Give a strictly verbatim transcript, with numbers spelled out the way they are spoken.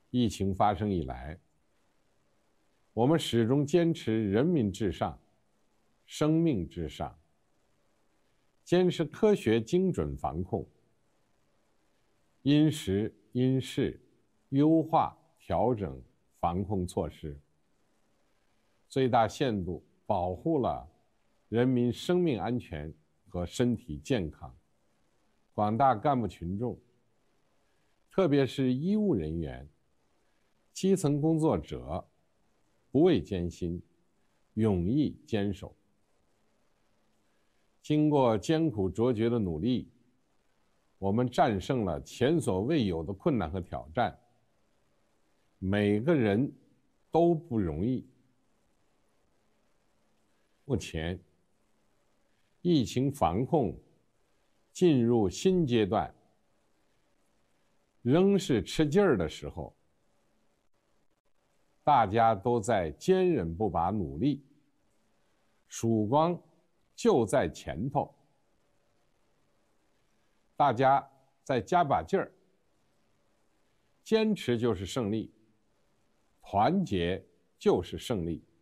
疫情发生以来，我们始终坚持人民至上、生命至上，坚持科学精准防控，因时因势优化调整防控措施，最大限度保护了人民生命安全和身体健康。广大干部群众，特别是医务人员、基层工作者，不畏艰辛，勇毅坚守。经过艰苦卓绝的努力，我们战胜了前所未有的困难和挑战。每个人都不容易。目前，疫情防控进入新阶段，仍是吃劲儿的时候，大家都在坚韧不拔努力，曙光就在前头，大家再加把劲儿，坚持就是胜利，团结就是胜利。